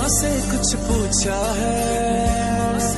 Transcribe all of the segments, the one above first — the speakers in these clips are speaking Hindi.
से कुछ पूछा है,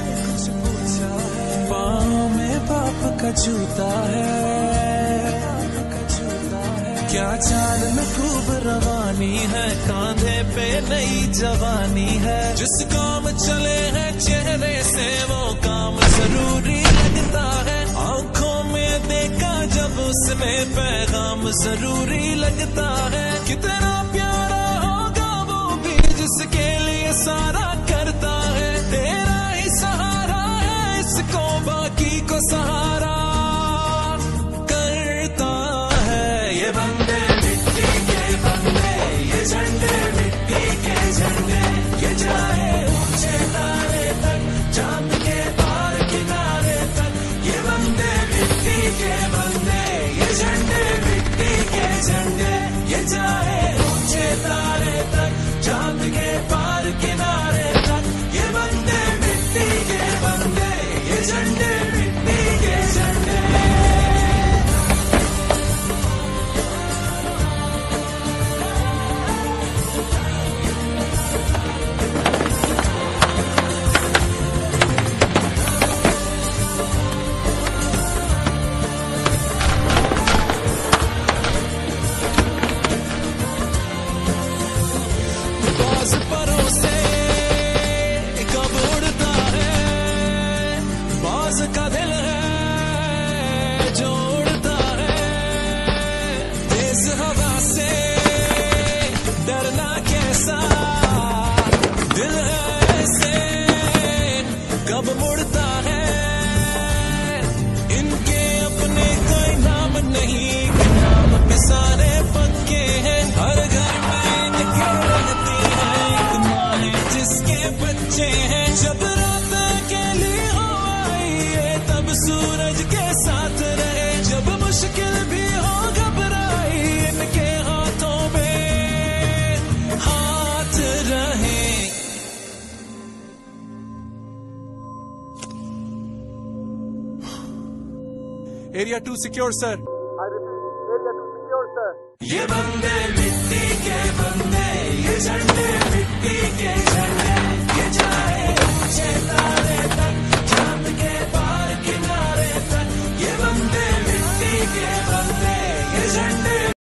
पाँव में पाप का जूता है, क्या चाल में खूब रवानी है, कांधे पे नई जवानी है। जिस काम चले हैं चेहरे से वो काम जरूरी लगता है, आंखों में देखा जब उसने पैगाम जरूरी लगता है। कितना प्यारा होगा वो भी जिसके लिए सारा करता है, तेरा ही सहारा है इसको बाकी को सहारा करता है। ये बंदे मिट्टी के बंदे, ये झंडे मिट्टी के झंडे, ये जाए ऊंचे तारे तक, चांद के पार किनारे तक। ये बंदे मिट्टी के बंदे, ये झंडे मिट्टी के झंडे, ये जाए ऊंचे तारे तक, चांद के पार किनारे तक। ये बंदे मिट्टी के बंदे, ये झंडे मिट्टी के झंडे। बाज परों से कब उड़ता है, बाज का दिल है जो उड़ता है। तेज हवा से डरना कैसा, दिल है ऐसे कब मुड़ता है। इनके अपने कोई नाम नहीं, नाम पे सारे पक्के हैं। हर घर में इनके रहती है एक माँ है जिसके बच्चे हैं। जब रात अकेली हो आई है तब सूरज के साथ रहे, जब मुश्किल भी हो घबराई इनके हाथों में हाथ रहे। Area 2 secure, sir. ये बंदे